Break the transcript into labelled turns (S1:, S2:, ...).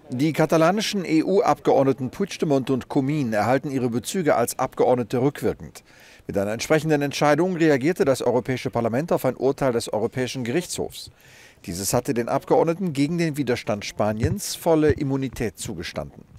S1: Die katalanischen EU-Abgeordneten Puigdemont und Comín erhalten ihre Bezüge als Abgeordnete rückwirkend. Mit einer entsprechenden Entscheidung reagierte das Europäische Parlament auf ein Urteil des Europäischen Gerichtshofs. Dieses hatte den Abgeordneten gegen den Widerstand Spaniens volle Immunität zugestanden.